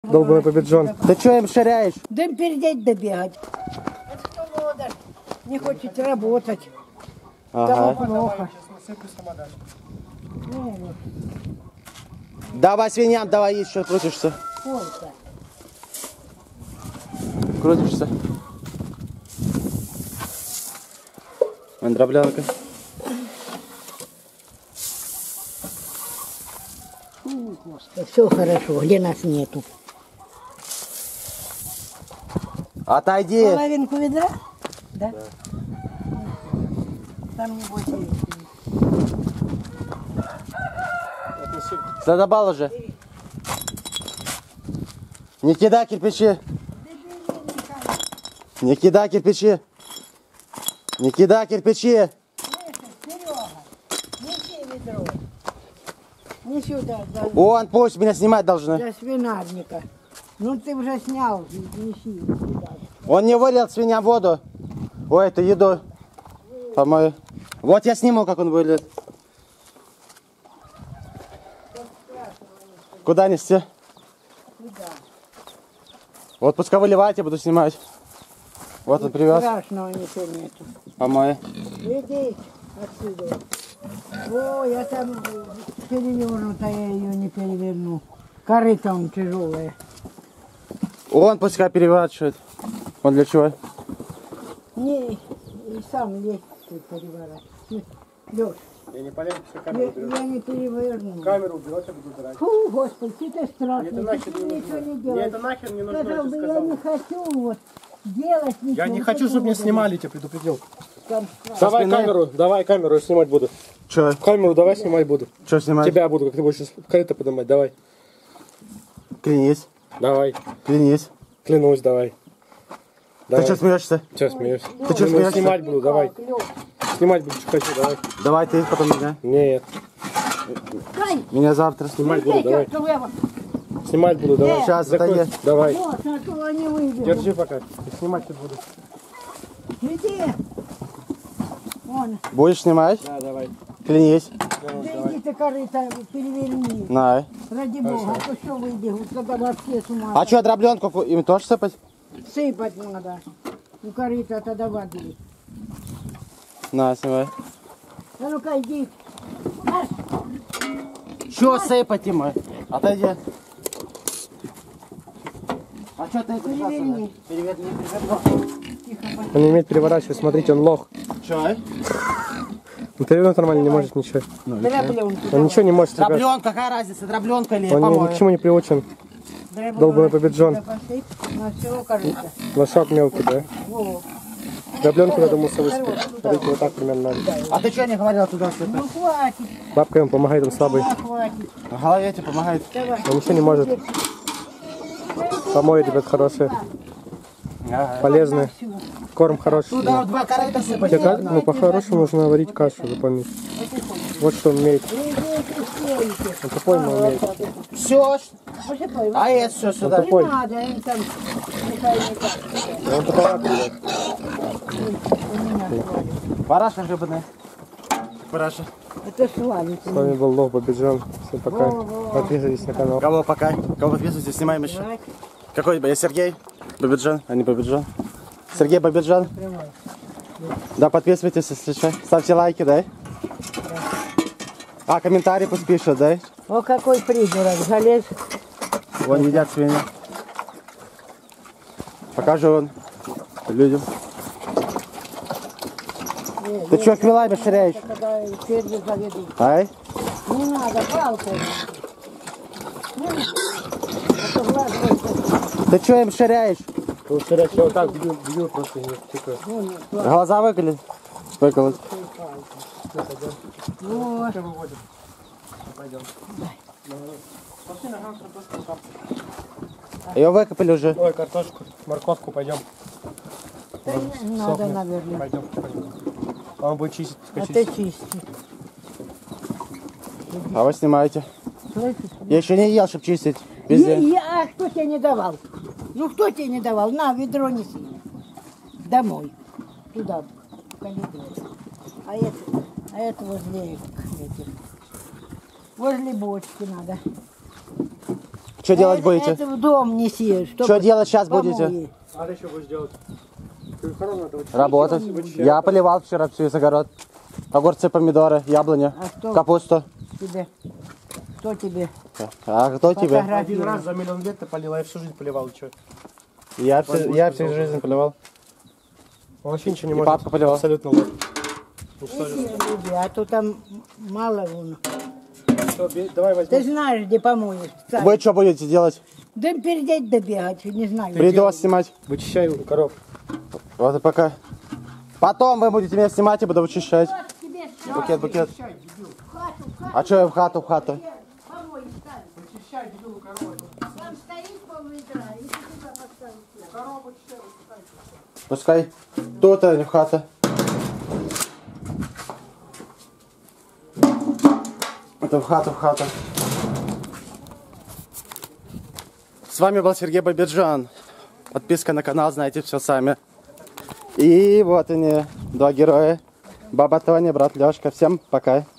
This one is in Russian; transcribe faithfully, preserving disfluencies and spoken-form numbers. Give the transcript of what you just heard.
Долбаный победжон. Ты что им ширяешь? Да им передеть добегать. Это что молодежь не хочет работать. Ага. Тому плохо. Давай свиньям, давай есть, что крутишься. Сколько? Крутишься. Дроблянка. Все хорошо, где нас нету. Отойди. Половинку ведра? Да? Да. Там не будет. Задобал уже. Не кидай кирпичи. Не кидай кирпичи. Не кидай кирпичи. Серега, неси ведро. Не сюда, да. Он пусть меня снимать должны. Для свинарника. Ну ты уже снял, неси. Он не вылил свиньям воду. Ой, это еду. По-моему. Вот я сниму, как он выльет. Куда нести? Куда? Вот пускай выливать, я буду снимать. Вот он привез. Страшного ничего нету. По-моему. Иди отсюда. О, я там перевернута, я ее не переверну. Корыто он тяжелая. Он пускай переворачивает. Он для чего? Не, и сам лезь ты переворачивай. Лёш, Я не полезу, все я, камеру уберешь. я не переверну. Камеру уберешь, я буду убирать. Фу, Господи, ты ты страшный. Мне это нахер ты не ничего нужно. не Мне делаешь. это нахер не нужно, Сказал я бы, тебе я сказал. не хочу вот делать ничего. Я не хочу, чтобы меня снимали, я тебя предупредил. Там Давай спины? камеру, давай камеру, я снимать буду. Че? Камеру давай снимать буду. Че снимать? Тебя буду, как ты будешь сейчас корыто поднимать, давай. Клянись. Давай. Клянись. Клянусь, давай. Ты что смеешься? Че смеюсь? Ты что Клянусь, смеешься? снимать буду, давай. Лёш, Снимать буду, что хочу, давай. Давай ты, потом меня. Нет, Кань, Меня завтра. снимать буду, давай. тётка, лево. Снимать буду, давай. Сейчас, Закрой. это Давай. Вот, а то они выберут. Держи пока. Снимать тут буду. Иди. Вон, Будешь снимать? Да, давай. Клянись. да иди ты корыто переверни. На. Ради бога, а то что выбегут, когда вообще с ума. А что, дробленку им тоже сыпать? Сыпать надо. У корыта тогда воды. На, снимай. А ну-ка иди. Марш. Что сыпать им? Отойди. А что ты Переверни. Переверни, переверни. Он не умеет переворачивать, смотрите, он лох. Че? Он перевернуть нормально не может ничего. Дробленку. Он ничего не может, ребят. Дробленка, какая разница, дробленка или Он ни, ни к помои? чему не приучен. Долбаный победжон. На все корыто. Лошак мелкий, да? Во. Дробленку надо мусор высыпать. Смотрите, вот так примерно надо. А ты что не говорил туда сыпать? Ну хватит, Бабка ему помогает, он слабый. да, хватит. В голове тебе помогает. Давай. Он ничего не может. Помои, ребят, хорошие. Ага. Полезные. Корм хороший. Туда вот два корыта сыпать. Тебе как? Ну, по-хорошему нужно варить кашу, запомни. Вот что он умеет. Он тупой, но умеет. Все. Посыпай. А это все сюда. Не надо, им там никак, никак. Он туповатый, ребят. У меня хватит. Параша грибная. Параша. Это свалит. С вами был Лох Бабиджан. Всем пока. Подписывайтесь на канал. Кого пока? Кого подписывайтесь, снимаем еще. Какой я Сергей Бабиджан, а не Бабиджан. Сергей Бабиджан. Да, подписывайтесь, если что. Ставьте лайки, да? А, комментарии пусть пишут, да? О, какой придурок, залез. Вон едят свиньи. Покажу вон людям. Ты что, хмелами ширяешь? Когда черви заведут. Ай? Не надо, палкой. Ну, это глаз только. Ты что им ширяешь? Лучше я вот так бью, бью просто не тикаю. Глаза выколи? Выколоть. Вот. Ее выкопали уже. Ой, картошку, морковку пойдем. Да не надо, Сохнет. наверное. Пойдем, пойдем. А он будет чистить, А чистить. ты чисти. А вы снимаете. Слышишь? Я еще не ел, чтобы чистить. Везде. Я, я- а кто тебе не давал? Ну кто тебе не давал? На, ведро неси. Домой. Туда, в коридор. А это, а это возле этих. Возле бочки надо. Что делать это, будете? Это в дом неси. Что делать сейчас будете? Помои. А ты что будешь делать? Ты хоромы надо вычищать. Работать. Я поливал вчера всю из огород. Огурцы, помидоры, яблони, А что? капусту. Тебе. Кто тебе? А кто тебе? Фотографию. Один раз за миллион лет ты полила, я всю жизнь поливал. Что? Я, всю- я всю жизнь поливал. Он вообще ничего не И может. папка поливал. Абсолютно лох. Эти люди, а то там мало вон. Всё, бей, давай возьмем. Ты знаешь, где помоешь. Сам. Вы что будете делать? Да передеть добегать, не знаю. Видос снимать? Вычищай коров. Вот и пока. Потом вы будете меня снимать и буду вычищать. Тебе Букет, букет. в хату, в хату А что я в хату, в хату? помой ставь. Вычищай, дедулу корову. Там стоит пол ведра, и ты туда поставишь. Корову вычищай. Пускай. Тут, а не в хата. Это в хату, в хату. С вами был Сергей Бабиджан. Подписка на канал, знаете все сами. И вот они, два героя. Баба Тоня, брат Лешка. Всем пока.